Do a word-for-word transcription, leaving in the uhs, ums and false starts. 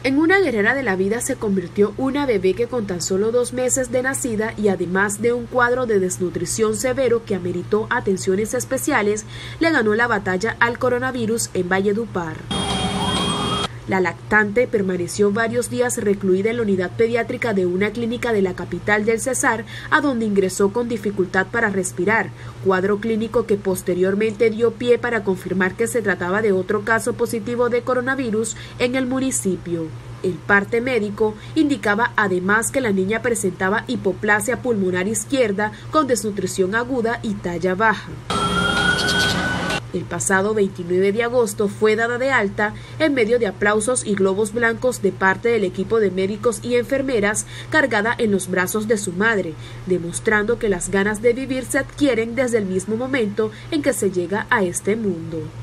En una guerrera de la vida se convirtió una bebé que con tan solo dos meses de nacida y además de un cuadro de desnutrición severo que ameritó atenciones especiales, le ganó la batalla al coronavirus en Valledupar. La lactante permaneció varios días recluida en la unidad pediátrica de una clínica de la capital del Cesar, a donde ingresó con dificultad para respirar, cuadro clínico que posteriormente dio pie para confirmar que se trataba de otro caso positivo de coronavirus en el municipio. El parte médico indicaba además que la niña presentaba hipoplasia pulmonar izquierda con desnutrición aguda y talla baja. El pasado veintinueve de agosto fue dada de alta en medio de aplausos y globos blancos de parte del equipo de médicos y enfermeras, cargada en los brazos de su madre, demostrando que las ganas de vivir se adquieren desde el mismo momento en que se llega a este mundo.